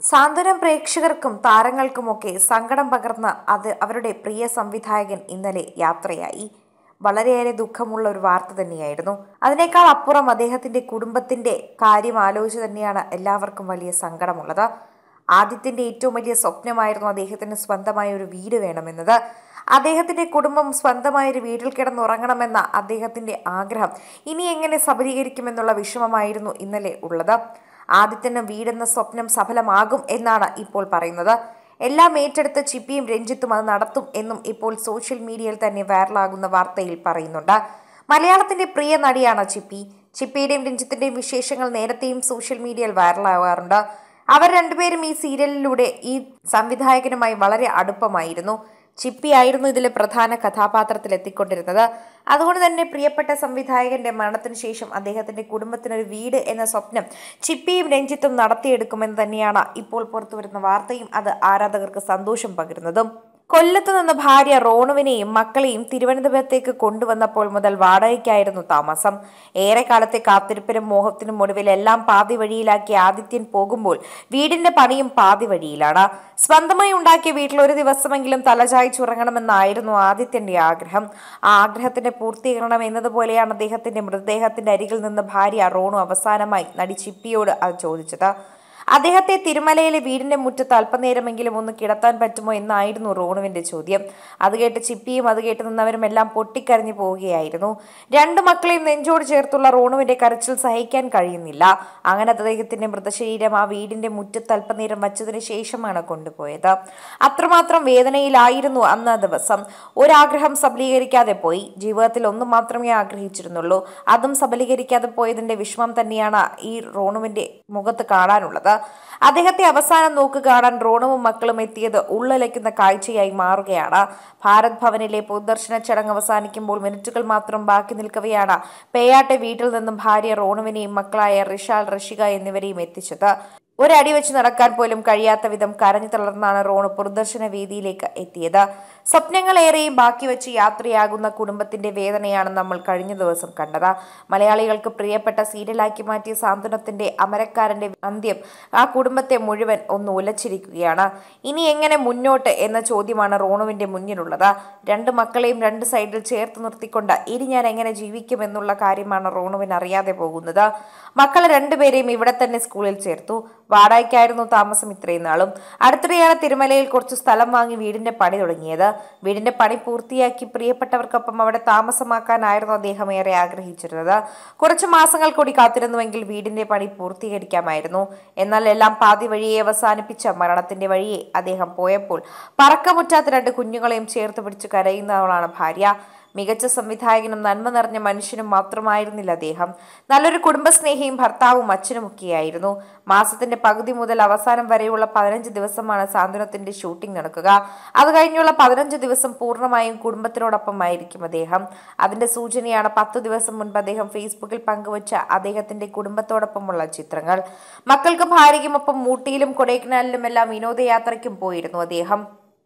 സാന്ത്വനം പ്രേക്ഷകർക്കും താരങ്ങൾക്കുമൊക്കെ സങ്കടം പകർന്ന അവരുടെ പ്രിയ സംവിധായകൻ ഇന്നലെ യാത്രയായി. വളരെയേറെ ദുഃഖമുള്ള ഒരു വാർത്ത തന്നെയായിരുന്നു. അതിനേക്കാൾ അപ്പുറം അദ്ദേഹത്തിന്റെ കുടുംബത്തിന്റെ കാര്യം ആലോചിച്ച് തന്നെയാണ് എല്ലാവർക്കും വലിയ സങ്കടമുള്ളത്. ആദിത്യന്റെ ഏറ്റവും വലിയ സ്വപ്നമായിരുന്നു അദ്ദേഹത്തിന് സ്വന്തമായ ഒരു വീട് വേണമെന്നത്. അദ്ദേഹത്തിന്റെ കുടുംബം സ്വന്തമായ ഒരു വീട്ടിൽ കിടന്നുറങ്ങണമെന്ന അദ്ദേഹത്തിന്റെ ആഗ്രഹം ഇനി എങ്ങനെ സബലീകരിക്കുമെന്നുള്ള വിഷമമായിരുന്നു ഇന്നലെ ഉള്ളത്. ആദിത്യന് വീടെന്ന സ്വപ്നം സഫലമാകും എന്നാണ് ഇപ്പോൾ പറയുന്നത്. എല്ലാം ഏറ്റെടുത്ത് ചിപ്പിയും രഞ്ജിത്തും അത് നടത്തും എന്നും ഇപ്പോൾ സോഷ്യൽ മീഡിയയിൽ തന്നെ വൈറലാകുന്ന വാർത്തയിൽ പറയുന്നുണ്ട്. മലയാളത്തിന്റെ പ്രിയ നടിയാണ് ചിപ്പി. ചിപ്പിയുടെയും രഞ്ജിത്തിന്റെയും വിശേഷങ്ങൾ നേരത്തെയും സോഷ്യൽ മീഡിയയിൽ വൈറലാകാറുണ്ട്. അവർ രണ്ടുപേരും ഈ സീരിയലിലൂടെ ഈ സംവിധായകനുമായി വളരെ അടുപ്പമായിരുന്നു. ചിപ്പി ആയിരുന്നു ഇതിലെ പ്രധാന കഥാപാത്രത്തിൽ എത്തിക്കൊണ്ടിരുന്നത്. അതുകൊണ്ട് തന്നെ പ്രിയപ്പെട്ട സംവിധായകന്റെ മരണത്തിന് ശേഷം അദ്ദേഹത്തിന്റെ കുടുംബത്തിനൊരു വീട് എന്ന സ്വപ്നം ചിപ്പിയും രഞ്ജിത്തും നടത്തിയെടുക്കുമെന്ന് തന്നെയാണ് ഇപ്പോൾ പുറത്തുവരുന്ന വാർത്തയും അത് ആരാധകർക്ക് സന്തോഷം പകരുന്നതും. കൊല്ലത്ത് നിന്ന് ഭാര്യ റോണുവിനെയും മക്കളെയും തിരുവനന്തപുരത്തേക്ക് കൊണ്ടുവന്നപ്പോൾ മുതൽ വാടകയ്ക്കായിരുന്നു താമസം. ഏറെക്കാലത്തെ കാത്തിരിപ്പിനും മോഹത്തിനും ഒടുവിൽ എല്ലാം പാതി വഴിയിലാക്കി ആദിത്യൻ പോകുമ്പോൾ വീടിന്റെ പണിയും പാതി വഴിയിലാണ്. സ്വന്തമായി ഉണ്ടാക്കിയ വീട്ടിൽ ഒരു ദിവസമെങ്കിലും തലചായ്ച്ചുറങ്ങണമെന്നായിരുന്നു ആദിത്യന്റെ ആഗ്രഹം. ആ ആഗ്രഹത്തിന്റെ പൂർത്തീകരണം എന്നതുപോലെയാണ് അദ്ദേഹത്തിന്റെ മൃതദേഹത്തിന്റെ അരികിൽ നിന്ന് ഭാര്യ റോണു അവസാനമായി നടി ചിപ്പിയോട് അത് ചോദിച്ചത്. അദ്ദേഹത്തെ തിരുമലയിലെ വീടിന്റെ മുറ്റത്ത് അല്പനേരമെങ്കിലും ഒന്ന് കിടത്താൻ പറ്റുമോ എന്നായിരുന്നു റോണുവിന്റെ ചോദ്യം. അത് കേട്ട് ചിപ്പിയും അത് കേട്ട് നിന്നവരും എല്ലാം പൊട്ടിക്കരഞ്ഞു പോവുകയായിരുന്നു. രണ്ടു മക്കളെയും നെഞ്ചോട് ചേർത്തുള്ള റോണുവിന്റെ കരച്ചിൽ സഹിക്കാൻ കഴിയുന്നില്ല. അങ്ങനെ അദ്ദേഹത്തിന്റെ മൃതശരീരം ആ വീടിന്റെ മുറ്റത്ത് അല്പനേരം വച്ചതിന് ശേഷമാണ് കൊണ്ടുപോയത്. അത്രമാത്രം വേദനയിലായിരുന്നു അന്ന് ആ ദിവസം. ഒരാഗ്രഹം സബലീകരിക്കാതെ പോയി. ജീവിതത്തിൽ ഒന്നും മാത്രമേ ആഗ്രഹിച്ചിരുന്നുള്ളൂ. അതും സബലീകരിക്കാതെ പോയതിന്റെ വിഷമം തന്നെയാണ് ഈ റോണുവിന്റെ മുഖത്ത് കാണാനുള്ളത്. അദ്ദേഹത്തെ അവസാനം നോക്ക് കാണാൻ റോണുവും മക്കളും എത്തിയത് ഉള്ളിലയ്ക്കുന്ന കാഴ്ചയായി മാറുകയാണ്. ഭാരത് ഭവനിലെ പൊതുദർശന ചടങ്ങ് അവസാനിക്കുമ്പോൾ മിനിറ്റുകൾ മാത്രം ബാക്കി നിൽക്കവെയാണ് പേയാട്ടെ വീട്ടിൽ നിന്നും ഭാര്യ റോണുവിനെയും മക്കളായ റിഷാൽ, റഷിക എന്നിവരെയും എത്തിച്ചത്. ഒരടി വെച്ച് നടക്കാൻ പോലും കഴിയാത്ത വിധം കരഞ്ഞു തളർന്നാണ് റോണു പൊതുദർശന വേദിയിലേക്ക് എത്തിയത്. സ്വപ്നങ്ങളേറെയും ബാക്കി വെച്ച് യാത്രയാകുന്ന കുടുംബത്തിന്റെ വേദനയാണ് നമ്മൾ കഴിഞ്ഞ ദിവസം കണ്ടത്. മലയാളികൾക്ക് പ്രിയപ്പെട്ട സീരിയലാക്കി മാറ്റിയ സാന്ത്വനത്തിന്റെ അമരക്കാരന്റെ അന്ത്യം ആ കുടുംബത്തെ മുഴുവൻ ഒന്ന് ഉലച്ചിരിക്കുകയാണ്. ഇനി എങ്ങനെ മുന്നോട്ട് എന്ന ചോദ്യമാണ് റോണുവിന്റെ മുന്നിലുള്ളത്. രണ്ട് മക്കളെയും രണ്ട് സൈഡിൽ ചേർത്ത് നിർത്തിക്കൊണ്ട് ഇനി ഞാൻ എങ്ങനെ ജീവിക്കുമെന്നുള്ള കാര്യമാണ് റോണുവിന് അറിയാതെ പോകുന്നത്. മക്കളെ രണ്ടുപേരെയും ഇവിടെ തന്നെ സ്കൂളിൽ ചേർത്തു. വാടകയ്ക്കായിരുന്നു താമസം ഇത്രയും നാളും. അടുത്തിടെയാണ് തിരുമലയിൽ കുറച്ച് സ്ഥലം വാങ്ങി വീടിന്റെ പണി തുടങ്ങിയത്. വീടിന്റെ പണി പൂർത്തിയാക്കി പ്രിയപ്പെട്ടവർക്കൊപ്പം അവിടെ താമസമാക്കാനായിരുന്നു അദ്ദേഹം ഏറെ ആഗ്രഹിച്ചിരുന്നത്. കുറച്ച് മാസങ്ങൾ കൂടി കാത്തിരുന്നുവെങ്കിൽ വീടിന്റെ പണി പൂർത്തീകരിക്കാമായിരുന്നു. എന്നാൽ എല്ലാം പാതി വഴിയെ അവസാനിപ്പിച്ച മരണത്തിന്റെ വഴിയെ അദ്ദേഹം പോയപ്പോൾ പറക്കമുറ്റാത്ത രണ്ട് കുഞ്ഞുങ്ങളെയും ചേർത്ത് പിടിച്ച് കരയുന്നവളാണ് ഭാര്യ. മികച്ച സംവിധായകനും നന്മ നിറഞ്ഞ മനുഷ്യനും മാത്രമായിരുന്നില്ല അദ്ദേഹം. നല്ലൊരു കുടുംബസ്നേഹിയും ഭർത്താവും അച്ഛനുമൊക്കെയായിരുന്നു. മാസത്തിന്റെ പകുതി മുതൽ അവസാനം വരെയുള്ള 15 ദിവസമാണ് സാന്ത്വനത്തിന്റെ ഷൂട്ടിംഗ് നടക്കുക. അത് കഴിഞ്ഞുള്ള 15 ദിവസം പൂർണ്ണമായും കുടുംബത്തിനോടൊപ്പമായിരിക്കും അദ്ദേഹം. അതിന്റെ സൂചനയാണ് 10 ദിവസം മുൻപ് അദ്ദേഹം ഫേസ്ബുക്കിൽ പങ്കുവച്ച അദ്ദേഹത്തിന്റെ കുടുംബത്തോടൊപ്പമുള്ള ചിത്രങ്ങൾ. മക്കൾക്കും ഭാര്യയ്ക്കുമൊപ്പം ഊട്ടിയിലും കൊടൈക്കനാലിലുമെല്ലാം വിനോദയാത്രയ്ക്കും പോയിരുന്നു അദ്ദേഹം.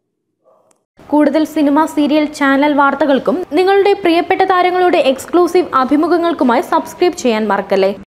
കൂടുതൽ സിനിമ, സീരിയൽ, ചാനൽ വാർത്തകൾക്കും നിങ്ങളുടെ പ്രിയപ്പെട്ട താരങ്ങളുടെ എക്സ്ക്ലൂസീവ് അഭിമുഖങ്ങൾക്കുമായി സബ്സ്ക്രൈബ് ചെയ്യാൻ മറക്കല്ലേ.